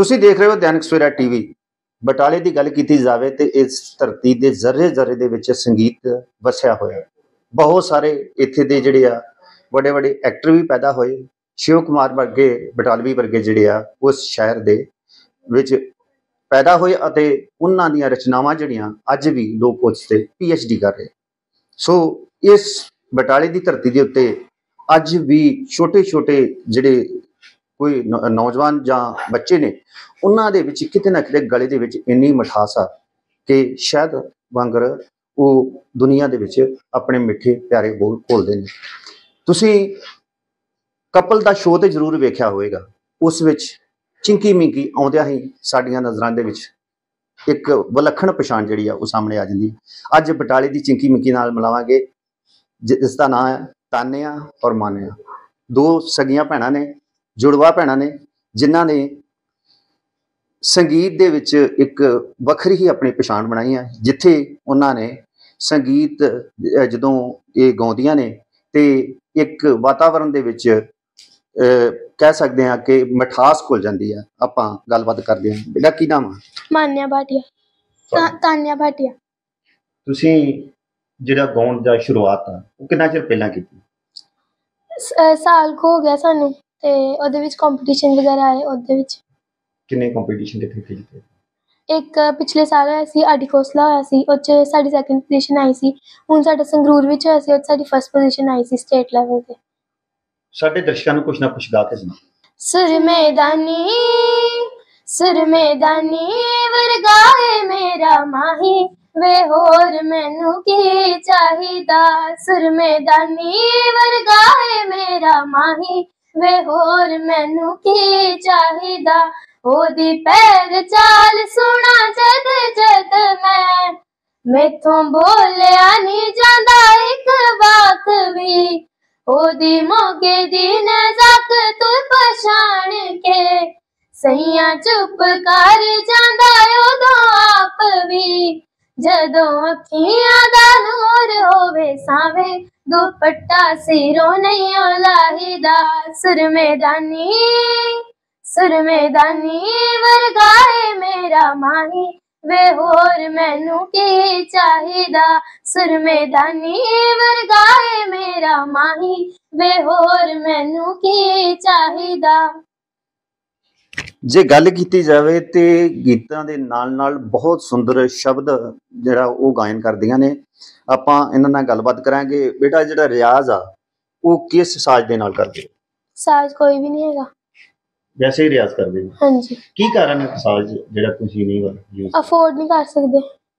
ਤੁਸੀਂ ਦੇਖ ਰਹੇ ਹੋ ਦੈਨਿਕ ਸਵੇਰਾ ਟੀਵੀ। ਬਟਾਲੇ ਦੀ ਗੱਲ ਕੀਤੀ ਜਾਵੇ ਤੇ ਇਸ ਧਰਤੀ ਦੇ ਜ਼ਰੇ ਜ਼ਰੇ ਦੇ ਵਿੱਚ ਸੰਗੀਤ ਵਸਿਆ ਹੋਇਆ। ਬਹੁਤ ਸਾਰੇ ਇੱਥੇ ਦੇ ਜਿਹੜੇ ਆ ਵੱਡੇ ਵੱਡੇ ਐਕਟਰ ਵੀ ਪੈਦਾ ਹੋਏ। ਸ਼ਿਵ ਕੁਮਾਰ ਵਰਗੇ ਬਟਾਲਵੀ ਵਰਗੇ ਜਿਹੜੇ ਆ ਉਸ ਸ਼ਹਿਰ ਦੇ ਵਿੱਚ ਪੈਦਾ ਹੋਏ ਅਤੇ ਉਹਨਾਂ ਦੀਆਂ ਰਚਨਾਵਾਂ ਜਿਹੜੀਆਂ ਅੱਜ ਵੀ ਲੋਕ ਉਸ 'ਤੇ PhD ਕਰ ਰਹੇ। ਸੋ ਇਸ ਬਟਾਲੇ ਦੀ ਧਰਤੀ ਦੇ ਉੱਤੇ ਅੱਜ ਵੀ ਛੋਟੇ ਛੋਟੇ ਜਿਹੜੇ ਕੋਈ ਨੌਜਵਾਨ ਜਾਂ ਬੱਚੇ ਨੇ, ਉਹਨਾਂ ਦੇ ਵਿੱਚ ਕਿਤੇ ਨਾ ਕਿਤੇ ਗਲੇ ਦੇ ਵਿੱਚ ਇੰਨੀ ਮਿਠਾਸ ਆ ਕਿ ਸ਼ਾਇਦ ਵਾਂਗਰ ਉਹ ਦੁਨੀਆ ਦੇ ਵਿੱਚ ਆਪਣੇ ਮਿੱਠੇ ਪਿਆਰੇ ਬੋਲ ਬੋਲਦੇ ਨੇ। ਤੁਸੀਂ ਕਪਲ ਦਾ ਸ਼ੋਅ ਤੇ ਜ਼ਰੂਰ ਵੇਖਿਆ ਹੋਵੇਗਾ। ਉਸ ਵਿੱਚ ਚਿੰਕੀ ਮਿੰਕੀ ਆਉਂਦਿਆਂ ਹੀ ਸਾਡੀਆਂ ਨਜ਼ਰਾਂ ਦੇ ਵਿੱਚ ਇੱਕ ਵਿਲੱਖਣ ਪਛਾਣ ਜਿਹੜੀ ਆ ਉਹ ਸਾਹਮਣੇ ਆ ਜਾਂਦੀ ਹੈ। ਅੱਜ ਬਟਾਲੇ ਦੀ ਚਿੰਕੀ ਮਿੰਕੀ ਨਾਲ ਮਿਲਾਵਾਂਗੇ, ਜਿਸ ਦਾ ਨਾਂ ਹੈ ਤਾਨਿਆ ਔਰ ਮਾਨਿਆ। ਦੋ ਸਗੀਆਂ ਭੈਣਾਂ ਨੇ, ਜੁੜਵਾ ਭੈਣਾਂ ਨੇ, ਜਿਨ੍ਹਾਂ ਨੇ ਸੰਗੀਤ ਦੇ ਵਿੱਚ ਇੱਕ ਵੱਖਰੀ ਹੀ ਆਪਣੀ ਪਛਾਣ ਬਣਾਈ ਹੈ। ਜਿੱਥੇ ਉਹਨਾਂ ਨੇ ਸੰਗੀਤ ਜਦੋਂ ਇਹ ਗਾਉਂਦੀਆਂ ਨੇ ਤੇ ਇੱਕ ਵਾਤਾਵਰਨ ਦੇ ਵਿੱਚ ਕਹਿ ਸਕਦੇ ਹਾਂ ਕਿ ਮਿਠਾਸ ਘੁਲ ਜਾਂਦੀ ਹੈ। ਆਪਾਂ ਗੱਲਬਾਤ ਕਰਦੇ ਹਾਂ। ਬੇਟਾ ਕੀ ਨਾਮ ਆ? ਮਾਨਿਆ ਭਾਟੀਆ। ਤਾਨਿਆ ਭਾਟੀਆ। ਤੁਸੀਂ ਜਿਹੜਾ ਗਾਉਣ ਦਾ ਸ਼ੁਰੂਆਤ ਆ ਉਹ ਕਿੰਨਾ ਚਿਰ ਪਹਿਲਾਂ ਕੀਤੀ? ਸਾਲ ਕੁ ਹੋ ਗਿਆ ਸਾਨੂੰ, ਤੇ ਉਹਦੇ ਵਿੱਚ ਕੰਪੀਟੀਸ਼ਨ ਵਗੈਰਾ ਆਏ। ਉਹਦੇ ਵਿੱਚ ਕਿੰਨੇ ਕੰਪੀਟੀਸ਼ਨ ਕਿੱਥੇ ਕੀਤੇ? ਇੱਕ ਪਿਛਲੇ ਸਾਲ ਹੋਇਆ ਸੀ, ਆਡੀ ਖੋਸਲਾ ਹੋਇਆ ਸੀ, ਉਹ 'ਚ ਸਾਡੀ ਸੈਕਿੰਡ ਪੋਜੀਸ਼ਨ ਆਈ ਸੀ। ਹੁਣ ਸਾਡਾ ਸੰਗਰੂਰ ਵਿੱਚ ਹੋਇਆ ਸੀ, ਉਹ 'ਚ ਸਾਡੀ ਫਸਟ ਪੋਜੀਸ਼ਨ ਆਈ ਸੀ ਸਟੇਟ ਲੈਵਲ ਤੇ। ਸਾਡੇ ਦਰਸ਼ਕਾਂ ਨੂੰ ਕੁਛ ਨਾ ਕੁਛ ਗਾ ਕੇ ਸੁਣਾ। ਸੁਰ ਮੈਦਾਨੀ ਵਰਗਾਏ ਮੇਰਾ ਮਾਹੀ, ਵੇ ਹੋਰ ਮੈਨੂੰ ਕੀ ਚਾਹੀਦਾ। ਸੁਰ ਮੈਦਾਨੀ ਵਰਗਾਏ ਮੇਰਾ ਮਾਹੀ, ਵੇ ਹੋਰ ਮੈਨੂੰ ਕੀ ਚਾਹੀਦਾ। ਉਹਦੀ ਪੈਰ ਚਾਲ ਸੁਣਾ ਜਦ ਜਦ ਮੈਥੋਂ ਬੋਲਿਆ ਨਹੀਂ ਜਾਂਦਾ ਇੱਕ ਵਾਕ ਵੀ। ਉਹਦੀ ਮੋਗੇ ਦੀ ਨਜ਼ਾਕਤ ਪਛਾਣ ਕੇ ਸਈਆਂ ਚੁੱਪ ਕਰ ਜਾਂਦਾ ਉਦੋਂ ਆਪ ਵੀ। ਜਦੋਂ ਅੱਖੀਆਂ ਦਾ ਨੂਰ ਹੋਵੇ ਸਾਵੇਂ, ਦੁਪੱਟਾ ਸਿਰੋਂ ਨਹੀਂ ਲਾਹੀਦਾ। ਸੁਰ ਮੈਦਾਨੀ ਵਰਗਾਏ ਮੇਰਾ ਮਾਹੀ, ਵੇ ਹੋਰ ਮੈਨੂੰ ਕੀ ਚਾਹੀਦਾ। ਸੁਰ ਮੈਦਾਨੀ ਵਰਗਾਏ ਮੇਰਾ ਮਾਹੀ, ਵੇ ਹੋਰ ਮੈਨੂੰ ਕੀ ਚਾਹੀਦਾ। ਜੇ ਗੱਲ ਕੀਤੀ ਜਾਵੇ ਤੇ ਗੀਤਾਂ ਦੇ ਨਾਲ ਨਾਲ ਬਹੁਤ ਸੁੰਦਰ ਸ਼ਬਦ ਜਿਹੜਾ ਉਹ ਗਾਇਨ ਕਰਦੀਆਂ ਨੇ। ਆਪਾਂ ਇਹਨਾਂ ਨਾਲ ਗੱਲਬਾਤ ਕਰਾਂਗੇ। ਬੇਟਾ ਜਿਹੜਾ ਰਿਆਜ਼ ਆ ਉਹ ਕਿਸ ਸਾਜ਼ ਦੇ ਨਾਲ ਕਰਦੇ? ਸਾਜ਼ ਕੋਈ ਵੀ ਨਹੀਂ ਹੈਗਾ, ਵੈਸੇ ਹੀ ਰਿਆਜ਼ ਕਰਦੇ? ਹਾਂਜੀ। ਕੀ ਕਾਰਨ ਹੈ ਸਾਜ਼ ਜਿਹੜਾ ਤੁਸੀਂ ਨਹੀਂ ਯੂਜ਼ ਅਫੋਰਡ ਨਹੀਂ ਕਰ ਸਕਦੇ?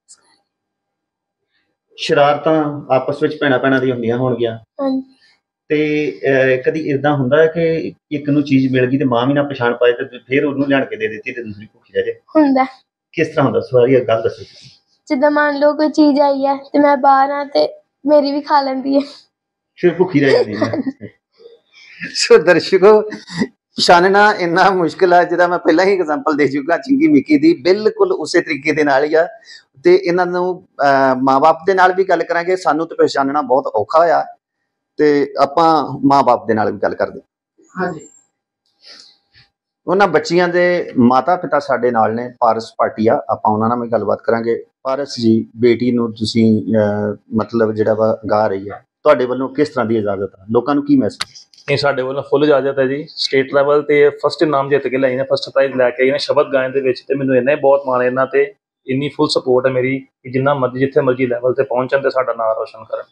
ਸ਼ਰਾਰਤਾਂ ਆਪਸ ਵਿੱਚ ਭੈਣਾਂ ਭੈਣਾਂ ਦੀ ਹੁੰਦੀਆਂ ਹੋਣਗੀਆਂ। ਹਾਂਜੀ। ਤੇ ਕਦੀ ਇਦਾਂ ਹੁੰਦਾ ਕਿ ਇੱਕ ਨੂੰ ਚੀਜ਼ ਮਿਲ ਗਈ ਤੇ ਮਾਂ ਵੀ ਨਾ ਪਛਾਣ ਪਾਏ ਤੇ ਫਿਰ ਉਹਨੂੰ ਲਿਆਣ ਕੇ ਦੇ ਦਿੱਤੀ ਤੇ ਦੂਸਰੀ ਭੁੱਖੀ ਰਹਿ ਜਾਏ? ਹੁੰਦਾ। ਕਿਸ ਤਰ੍ਹਾਂ ਹੁੰਦਾ? ਸਾਰੀ ਗੱਲ ਦੱਸੋ। ਜਿੱਦਾਂ ਮੰਨ ਲਓ ਕੋਈ ਚੀਜ਼ ਆਈ ਹੈ ਤੇ ਮੈਂ ਬਾਹਰ ਆ ਤੇ ਮੇਰੀ ਵੀ ਖਾ ਲੈਂਦੀ ਹੈ, ਫਿਰ ਭੁੱਖੀ ਰਹਿ ਜਾਂਦੀ ਹੈ। ਸੋ ਦਰਸ਼ਕੋ, ਪਛਾਣਨਾ ਇੰਨਾ ਮੁਸ਼ਕਿਲ ਹੈ, ਜਿਹਦਾ ਮੈਂ ਪਹਿਲਾਂ ਹੀ ਐਗਜ਼ਾਮਪਲ ਦੇ ਚੁੱਕਾ ਚਿੰਕੀ ਮਿੱਕੀ ਦੀ। ਬਿਲਕੁਲ ਉਸੇ ਤਰੀਕੇ ਦੇ ਨਾਲ ਹੀ ਆ। ਤੇ ਇਹਨਾਂ ਨੂੰ ਮਾਂ ਬਾਪ ਦੇ ਨਾਲ ਵੀ ਗੱਲ ਕਰਾਂਗੇ। ਸਾਨੂੰ ਤਾਂ ਪਛਾਣਨਾ ਬਹੁਤ ਔਖਾ ਹੋਇਆ ਤੇ ਆਪਾਂ ਮਾਂ ਬਾਪ ਦੇ ਨਾਲ ਵੀ ਗੱਲ ਕਰਦੇ। ਹਾਂਜੀ। ਉਹਨਾਂ ਬੱਚੀਆਂ ਦੇ ਮਾਤਾ ਪਿਤਾ ਸਾਡੇ ਨਾਲ ਨੇ, ਪਾਰਸ ਭਾਟੀਆ। ਆਪਾਂ ਉਹਨਾਂ ਨਾਲ ਵੀ ਗੱਲਬਾਤ ਕਰਾਂਗੇ। ਪਾਰਸ ਜੀ, ਬੇਟੀ ਨੂੰ ਤੁਸੀਂ ਮਤਲਬ ਜਿਹੜਾ ਵਾ ਗਾ ਰਹੀ ਹੈ, ਤੁਹਾਡੇ ਵੱਲੋਂ ਕਿਸ ਤਰ੍ਹਾਂ ਦੀ ਇਜਾਜ਼ਤ ਹੈ? ਲੋਕਾਂ ਨੂੰ ਕੀ ਮੈਸੇਜ? ਨਹੀਂ, ਸਾਡੇ ਵੱਲੋਂ ਫੁੱਲ ਇਜਾਜ਼ਤ ਹੈ ਜੀ। ਸਟੇਟ ਲੈਵਲ ਤੇ ਫਸਟ ਇਨਾਮ ਜਿੱਤ ਕੇ ਲਾਈ ਨੇ, ਫਸਟ ਪ੍ਰਾਈਜ਼ ਲੈ ਕੇ ਆਈ ਨੇ ਸ਼ਬਦ ਗਾਇਨ ਦੇ ਵਿੱਚ। ਤੇ ਮੈਨੂੰ ਇੰਨਾ ਹੀ ਬਹੁਤ ਮਾਣ ਇਹਨਾਂ ਤੇ, ਇੰਨੀ ਫੁੱਲ ਸਪੋਰਟ ਹੈ ਮੇਰੀ ਕਿ ਜਿੰਨਾ ਮਰਜ਼ੀ ਜਿੱਥੇ ਮਰਜ਼ੀ ਲੈਵਲ ਤੇ ਪਹੁੰਚਣ ਤੇ ਸਾਡਾ ਨਾਮ ਰੋਸ਼ਨ ਕਰਨ।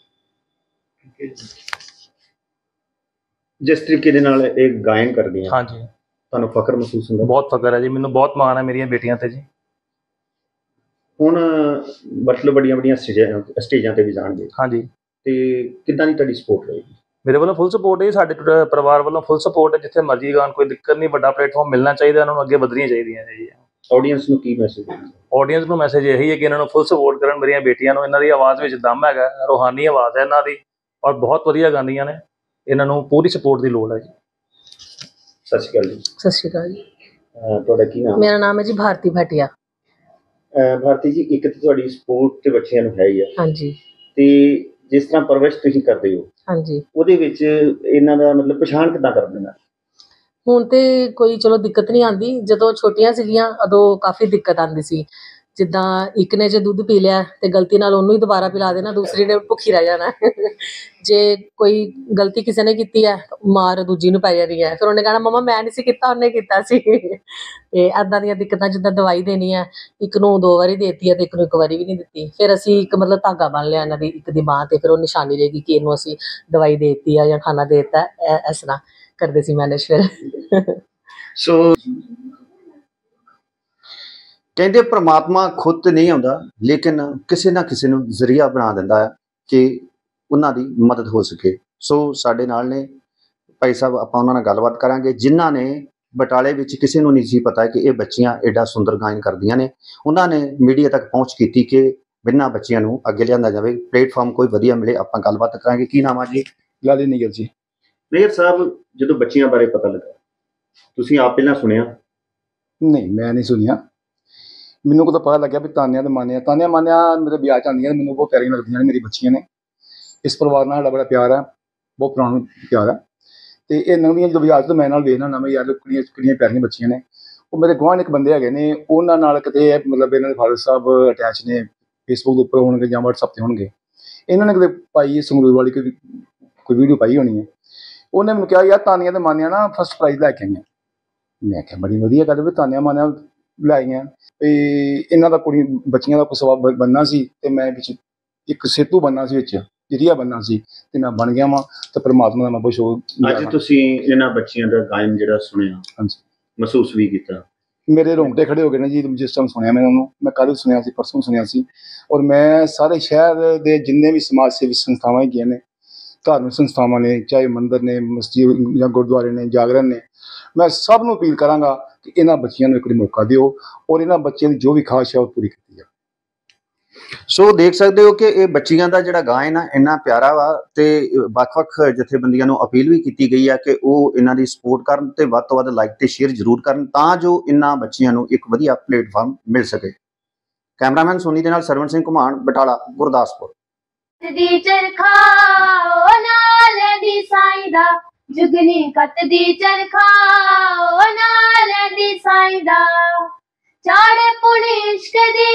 ਜਿਸ ਤਰੀਕੇ ਦੇ ਨਾਲ ਇਹ ਗਾਇਨ ਕਰਦੀਆਂ, ਹਾਂਜੀ, ਤੁਹਾਨੂੰ ਫਖਰ ਮਹਿਸੂਸ ਹੁੰਦਾ? ਬਹੁਤ ਫਖਰ ਹੈ ਜੀ, ਮੈਨੂੰ ਬਹੁਤ ਮਾਣ ਹੈ ਮੇਰੀਆਂ ਬੇਟੀਆਂ ਤੇ ਜੀ। ਹੁਣ ਮਤਲਬ ਵੱਡੀਆਂ ਵੱਡੀਆਂ ਸਟੇਜਾਂ ਤੇ ਵੀ ਜਾਣਗੇ। ਹਾਂਜੀ। ਤੇ ਕਿੱਦਾਂ ਦੀ ਤੁਹਾਡੀ ਸਪੋਰਟ ਰਹੇਗੀ? ਮੇਰੇ ਵੱਲੋਂ ਫੁੱਲ ਸਪੋਰਟ ਹੈ, ਸਾਡੇ ਪਰਿਵਾਰ ਵੱਲੋਂ ਫੁੱਲ ਸਪੋਰਟ ਹੈ। ਜਿੱਥੇ ਮਰਜ਼ੀ ਗਾਣ, ਕੋਈ ਦਿੱਕਤ ਨਹੀਂ। ਵੱਡਾ ਪਲੇਟਫਾਰਮ ਮਿਲਣਾ ਚਾਹੀਦਾ, ਇਹਨਾਂ ਨੂੰ ਅੱਗੇ ਵਧਣੀਆਂ ਚਾਹੀਦੀਆਂ ਨੇ ਜੀ। ਆਡੀਅנס ਨੂੰ ਕੀ ਮੈਸੇਜ? ਆਡੀਅנס ਨੂੰ ਮੈਸੇਜ ਇਹੀ ਹੈ ਕਿ ਇਹਨਾਂ ਨੂੰ ਫੁੱਲ ਸਪੋਰਟ ਕਰਨ, ਮੇਰੀਆਂ ਬੇਟੀਆਂ ਨੂੰ। ਇਹਨਾਂ ਦੀ ਆਵਾਜ਼ ਵਿੱਚ ਦਮ ਹੈਗਾ, ਰੂਹਾਨੀ ਆਵਾਜ਼ ਹੈ ਇਹਨਾਂ ਦੀ, ਔਰ ਬਹੁਤ ਵਧੀਆ ਗਾਉਂਦੀਆਂ ਨੇ। ਇਹਨਾਂ ਨੂੰ ਪੂਰੀ ਸਪੋਰਟ ਦੀ ਲੋੜ ਹੈ ਜੀ। ਸਤਿ ਸ਼੍ਰੀ ਅਕਾਲ ਜੀ। ਸਤਿ ਸ਼੍ਰੀ ਅਕਾਲ ਜੀ। ਤੁਹਾਡਾ ਕੀ ਨਾਮ? ਮੇਰਾ ਨਾਮ ਹੈ ਜੀ ਭਾਰਤੀ ਭਾਟੀਆ। ਭਾਰਤੀ ਜੀ, ਇੱਕ ਤਾਂ ਤੁਹਾਡੀ ਸਪੋਰਟ ਤੇ ਬੱਚਿਆਂ ਨੂੰ ਹੈ ਹੀ ਆ। ਹਾਂਜੀ। ਤੇ ਜਿਸ ਤਰ੍ਹਾਂ ਪਰਵਰਿਸ਼ ਤੁਸੀਂ ਕਰਦੇ ਹੋ, ਹਾਂਜੀ, ਉਹਦੇ ਵਿੱਚ ਇਹਨਾਂ ਦਾ ਮਤਲਬ ਪਛਾਣ ਕਿੱਦਾਂ ਕਰਦੇ ਨੇ? ਹੁਣ ਤੇ ਕੋਈ ਚਲੋ ਦਿੱਕਤ ਨਹੀਂ ਆਉਂਦੀ, ਜਦੋਂ ਛੋਟੀਆਂ ਸੀਗੀਆਂ ਉਦੋਂ ਕਾਫੀ ਦਿੱਕਤ ਆਉਂਦੀ ਸੀ। ਜਿੱਦਾਂ ਇੱਕ ਨੇ ਜੇ ਦੁੱਧ ਪੀ ਲਿਆ ਤੇ ਗਲਤੀ ਨਾਲ ਉਹਨੂੰ ਹੀ ਦੁਬਾਰਾ ਪਿਲਾ ਦੇਣਾ, ਦੂਸਰੀ ਨੇ ਭੁੱਖੀ ਰਹਿ ਜਾਣਾ। ਜੇ ਕੋਈ ਗਲਤੀ ਕਿਸੇ ਨੇ ਕੀਤੀ ਹੈ, ਮਾਰ ਦੂਜੀ ਨੂੰ ਪੈ ਜਾਣੀ ਹੈ, ਫਿਰ ਉਹਨੇ ਕਹਿਣਾ ਮੰਮਾ ਮੈਂ ਨਹੀਂ ਸੀ ਕੀਤਾ, ਉਹਨੇ ਕੀਤਾ ਸੀ। ਤੇ ਏਦਾਂ ਦੀਆਂ ਦਿੱਕਤਾਂ, ਜਿੱਦਾਂ ਦਵਾਈ ਦੇਣੀ ਹੈ, ਇੱਕ ਨੂੰ 2 ਵਾਰੀ ਦੇਤੀ ਹੈ ਤੇ ਇੱਕ ਨੂੰ 1 ਵਾਰੀ ਵੀ ਨਹੀਂ ਦਿੱਤੀ, ਫਿਰ ਅਸੀਂ ਇੱਕ ਮਤਲਬ ਧਾਗਾ ਬੰਨ ਲਿਆ ਇਹਨਾਂ ਦੀ ਇੱਕ ਦੀ ਬਾਂਹ ਤੇ, ਫਿਰ ਉਹ ਨਿਸ਼ਾਨੀ ਰਹੇਗੀ ਕਿ ਇਹਨੂੰ ਅਸੀਂ ਦਵਾਈ ਦੇ ਦਿੱਤੀ ਆ ਜਾਂ ਖਾਣਾ ਦੇ ਦਿੱਤਾ। ਇਸ ਤਰ੍ਹਾਂ ਕਰਦੇ ਸੀ ਮੈਨੇਜ ਫਿਰ। ਸੋ ਕਹਿੰਦੇ ਪ੍ਰਮਾਤਮਾ ਖੁਦ ਤੇ ਨਹੀਂ ਆਉਂਦਾ, ਲੇਕਿਨ ਕਿਸੇ ਨਾ ਕਿਸੇ ਨੂੰ ਜ਼ਰੀਆ ਬਣਾ ਦਿੰਦਾ ਹੈ ਕਿ ਉਹਨਾਂ ਦੀ ਮਦਦ ਹੋ ਸਕੇ। ਸੋ ਸਾਡੇ ਨਾਲ ਨੇ ਭਾਈ ਸਾਹਿਬ, ਆਪਾਂ ਉਹਨਾਂ ਨਾਲ ਗੱਲਬਾਤ ਕਰਾਂਗੇ ਜਿਨ੍ਹਾਂ ਨੇ ਬਟਾਲੇ ਵਿੱਚ ਕਿਸੇ ਨੂੰ ਨਹੀਂ ਸੀ ਪਤਾ ਕਿ ਇਹ ਬੱਚੀਆਂ ਐਡਾ ਸੁੰਦਰ ਗਾਇਨ ਕਰਦੀਆਂ ਨੇ। ਉਹਨਾਂ ਨੇ ਮੀਡੀਆ ਤੱਕ ਪਹੁੰਚ ਕੀਤੀ ਕਿ ਬਿਨਾਂ ਬੱਚਿਆਂ ਨੂੰ ਅੱਗੇ ਲਿਆਂਦਾ ਜਾਵੇ, ਪਲੇਟਫਾਰਮ ਕੋਈ ਵਧੀਆ ਮਿਲੇ। ਆਪਾਂ ਗੱਲਬਾਤ ਕਰਾਂਗੇ। ਕੀ ਨਾਮ ਆ ਜੀ? ਲਾਲੀ ਨਿਗਰ ਜੀ। ਮੇਅਰ ਸਾਹਿਬ, ਜਦੋਂ ਬੱਚੀਆਂ ਬਾਰੇ ਪਤਾ ਲੱਗਾ, ਤੁਸੀਂ ਆਪ ਪਹਿਲਾਂ ਸੁਣਿਆ? ਨਹੀਂ, ਮੈਂ ਨਹੀਂ ਸੁਣਿਆ। ਮੈਨੂੰ ਕਦੋਂ ਪਤਾ ਲੱਗਿਆ ਵੀ ਤਾਨਿਆ ਮਾਨਿਆ ਮੇਰੇ ਵਿਆਹ 'ਚ ਆਉਂਦੀਆਂ ਨੇ, ਮੈਨੂੰ ਬਹੁਤ ਪਿਆਰੀਆਂ ਲੱਗਦੀਆਂ ਨੇ, ਮੇਰੀ ਬੱਚੀਆਂ ਨੇ। ਇਸ ਪਰਿਵਾਰ ਨਾਲ ਸਾਡਾ ਬੜਾ ਪਿਆਰ ਹੈ, ਬਹੁਤ ਪੁਰਾਣਾ ਪਿਆਰ ਹੈ। ਅਤੇ ਇਹ ਲੰਘਦੀਆਂ ਜਦੋਂ ਬਾਜ਼ਾਰ 'ਚ ਤਾਂ ਮੈਂ ਨਾਲ ਵੇਖਦਾ ਹੁੰਦਾ, ਮੈਂ ਯਾਰ ਕਿੰਨੀਆਂ ਪਿਆਰੀਆਂ ਬੱਚੀਆਂ ਨੇ। ਉਹ ਮੇਰੇ ਗੁਆਂਢ ਇੱਕ ਬੰਦੇ ਹੈਗੇ ਨੇ, ਉਹਨਾਂ ਨਾਲ ਕਿਤੇ ਮਤਲਬ ਇਹਨਾਂ ਦੇ ਫਾਦਰ ਸਾਹਿਬ ਅਟੈਚ ਨੇ, ਫੇਸਬੁੱਕ ਦੇ ਉੱਪਰ ਹੋਣਗੇ ਜਾਂ ਵਟਸਐਪ 'ਤੇ ਹੋਣਗੇ। ਇਹਨਾਂ ਨੇ ਕਿਤੇ ਪਾਈ ਸੰਗਰੂਰ ਵਾਲੀ ਕੋਈ ਵੀਡੀਓ ਪਾਈ ਹੋਣੀ ਹੈ। ਉਹਨੇ ਮੈਨੂੰ ਕਿਹਾ ਯਾਰ ਤਾਨੀਆਂ ਤੇ ਮਾਨੀਆਂ ਨਾ ਫਸਟ ਪ੍ਰਾਈਜ਼ ਲੈ ਕੇ ਆਈਆਂ। ਮੈਂ ਕਿਹਾ ਬੜੀ ਵਧੀਆ ਗੱਲ ਵੀ ਤਾਨੀਆਂ ਮਾਨੀਆਂ ਲੈ ਆਈਆਂ। ਅਤੇ ਇਹਨਾਂ ਦਾ ਕੁੜੀ ਬੱਚੀਆਂ ਦਾ ਕੁਛ ਬਣਨਾ ਸੀ ਅਤੇ ਮੈਂ ਵਿੱਚ ਇੱਕ ਸੇਤੂ ਬਣਨਾ ਸੀ, ਵਿੱਚ ਜਰੀਆ ਬਣਨਾ ਸੀ, ਅਤੇ ਮੈਂ ਬਣ ਗਿਆ ਵਾਂ। ਅਤੇ ਪਰਮਾਤਮਾ ਦਾ ਮੈਂ ਬਹੁਤ ਸ਼ੁਕਰ। ਅੱਜ ਤੁਸੀਂ ਇਹਨਾਂ ਬੱਚੀਆਂ ਦਾ ਗਾਇਨ ਜਿਹੜਾ ਸੁਣਿਆ, ਹਾਂਜੀ, ਮਹਿਸੂਸ ਵੀ ਕੀਤਾ? ਮੇਰੇ ਰੋਂਗਟੇ ਖੜੇ ਹੋ ਗਏ ਨੇ ਜੀ ਜਿਸ ਟਾਈਮ ਸੁਣਿਆ ਮੈਂ ਉਹਨਾਂ ਨੂੰ। ਮੈਂ ਕੱਲ੍ਹ ਸੁਣਿਆ ਸੀ, ਪਰਸੋਂ ਸੁਣਿਆ ਸੀ। ਔਰ ਮੈਂ ਸਾਰੇ ਸ਼ਹਿਰ ਦੇ ਜਿੰਨੇ ਵੀ ਸਮਾਜ ਸੇਵੀ ਸੰਸਥਾਵਾਂ ਹੈਗੀਆਂ ਨੇ, ਧਾਰਮਿਕ ਸੰਸਥਾਵਾਂ ਨੇ, ਚਾਹੇ ਮੰਦਰ ਨੇ, ਮਸਜਿਦ ਜਾਂ ਗੁਰਦੁਆਰੇ ਨੇ, ਜਾਗਰਣ ਨੇ, ਮੈਂ ਸਭ ਨੂੰ ਅਪੀਲ ਕਰਾਂਗਾ ਕਿ ਇਹਨਾਂ ਬੱਚਿਆਂ ਨੂੰ ਇੱਕ ਵਾਰੀ ਮੌਕਾ ਦਿਓ ਔਰ ਇਹਨਾਂ ਬੱਚਿਆਂ ਦੀ ਜੋ ਵੀ ਖਾਹਿਸ਼ ਹੈ ਉਹ ਪੂਰੀ ਕੀਤੀ ਜਾਵੇ। ਸੋ ਦੇਖ ਸਕਦੇ ਹੋ ਕਿ ਇਹ ਬੱਚੀਆਂ ਦਾ ਜਿਹੜਾ ਗਾਇਨ ਆ ਇੰਨਾ ਪਿਆਰਾ ਵਾ, ਤੇ ਵੱਖ-ਵੱਖ ਜਥੇਬੰਦੀਆਂ ਨੂੰ ਅਪੀਲ ਵੀ ਕੀਤੀ ਗਈ ਆ ਕਿ ਉਹ ਇਹਨਾਂ ਦੀ ਸਪੋਰਟ ਕਰਨ ਤੇ ਵੱਧ ਤੋਂ ਵੱਧ ਲਾਈਕ ਤੇ ਸ਼ੇਅਰ ਜ਼ਰੂਰ ਕਰਨ, ਤਾਂ ਜੋ ਇਹਨਾਂ ਬੱਚੀਆਂ ਨੂੰ ਇੱਕ ਵਧੀਆ ਪਲੇਟਫਾਰਮ ਮਿਲ ਸਕੇ। ਕੈਮਰਾਮੈਨ ਸੋਨੀ ਦੇ ਨਾਲ ਸਰਵਣ ਸਿੰਘ ਘੁਮਾਣ, ਬਟਾਲਾ, ਗੁਰਦਾਸਪੁਰ। ਦੀ ਚਰਖਾ ਓ ਨਾਲ ਦੀ ਸਾਈਂ ਦਾ, ਜੁਗਨੀ ਕੱਤ ਦੀ ਚਰਖਾ ਓ ਨਾਲ ਦੀ ਸਾਈਂ ਦਾ, ਚਾੜੇ ਪੁਣੀ ਇਸ਼ਕ ਦੀ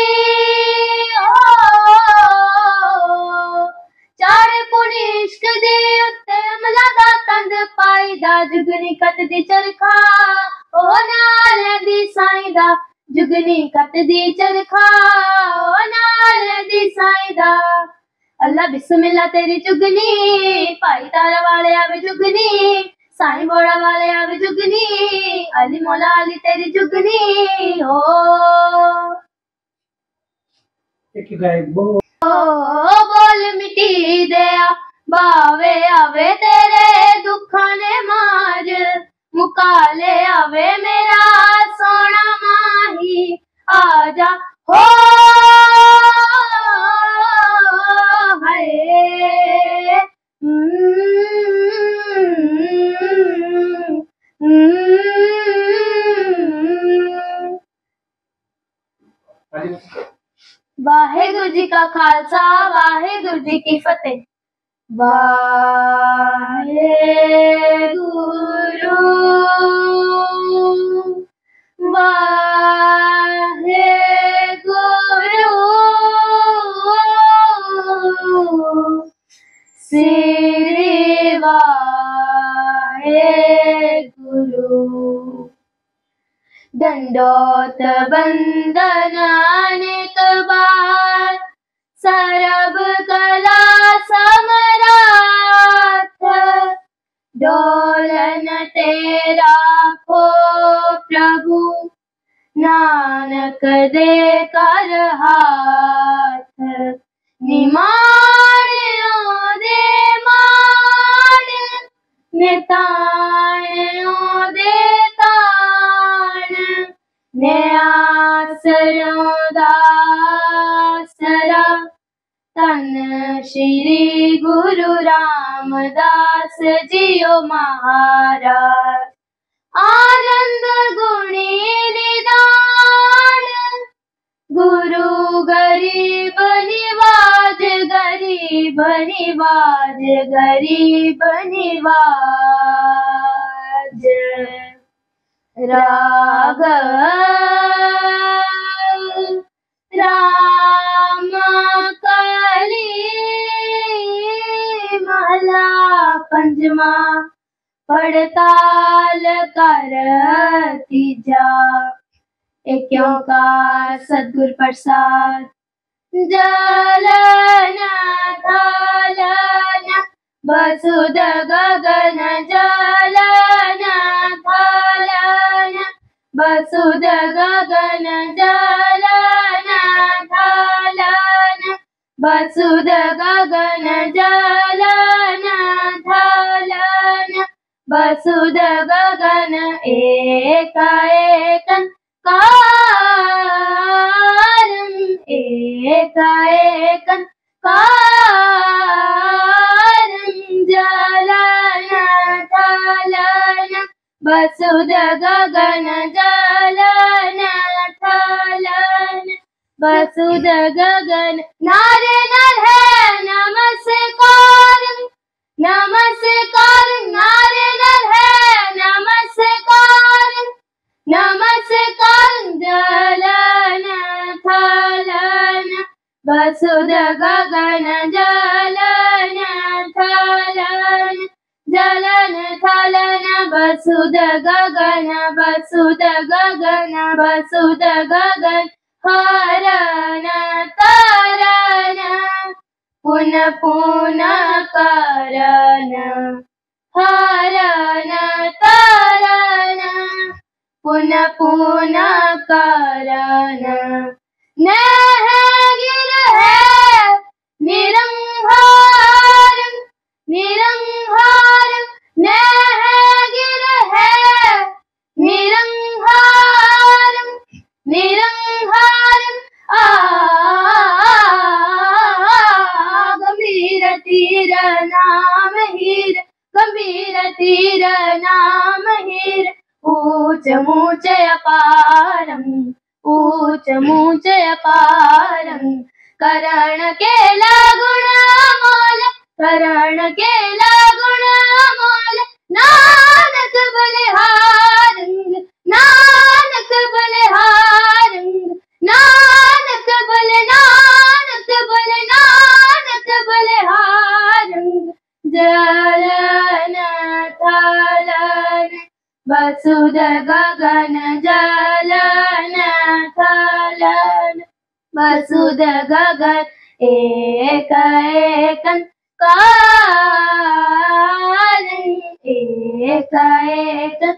ਚਾੜੇ ਪੁਣੀ ਇਸ਼ਕ ਦੀ ਉੱਤੇ ਅਮਲਾ ਦਾ ਤੰਦ ਪਾਈਦਾ, ਜੁਗਨੀ ਕੱਤ ਦੀ ਚਰਖਾ ਓ ਨਾਲ ਦੀ ਸਾਈਂ ਦਾ, ਜੁਗਨੀ ਕੱਤ ਦੀ ਚਰਖਾ ਓ ਨਾਲ ਦੀ ਸਾਈਂ ਦਾ। ਅੱਲਾ ਬਿਸਮਿल्ला तेरी जुगनी, भाई तारा वाले आवे जुगनी, साईं बोड़ा वाले आवे जुगनी, अली मौला अली तेरी जुगनी हो। बोल मिटी दया बावे आवे तेरे दुखां ने मार, मुका ले आवे मेरा सोना माही, आजा हो वाहेगुरु जी का खालसा, वाहेगुरु जी की फतेह। वाहेगुरु वाहेगुरु श्री वाहेगुरु। दंडोत बंदन अनेक बार, सरब कला समराथ, डोलन तेरा को प्रभु, नानक दे कर हाथ, निमाणियों दे मान, निताणियों दे ताण, ने आसरों दा आसरा, तन श्री गुरु रामदास जियो महाराज। आनंद गुणी निदान, गुरु गरीब निवाज, गरीब निवाज, गरीब निवाज। राग राम कली महला पंजवा पड़ताल कर तीजा एक ओंकार सतगुर प्रसाद जलन थालन वसुध गगन जलन थालन वसुध गगन जलन थालन वसुध गगन जलन थालन वसुध गगन एक एकन कारण एक एकन कारण जलन थालन वसुध गगन जलन थालन वसुध गगन नारे नर है नमस्कार नमस्कार नारे नर है नमस्कार नमस्कार जलन थालन वसुध गगन जलन थालन जलन थालन वसुध गगन वसुध गगन वसुध गगन हरण तारण पुनः पुनः करण हरण तारण पुनः पुनः करण गिर है निरंहार निरंहार गिर है निरंहार निरंहार गंभीर तीर नाम हीर गंभीर तीर नाम हीर ऊंच मूच अपारम ऊंच मूच अपारम करण केला गुण अमोल करण केला गुण अमोल नानक बलिहारंग नानक बलिहारंग नानक बल नानक बल नानक बलिहारंग जलन थालन वसुध गगन जलन थालन वसुध गगन एक एकन कारण एक एकन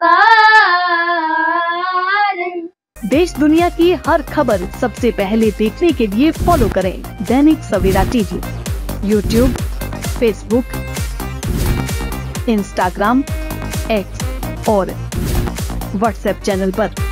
कारण। देश दुनिया की हर खबर सबसे पहले देखने के लिए फॉलो करें Dainik Savera TV, YouTube, Facebook, Instagram, X और व्हाट्सएप चैनल पर।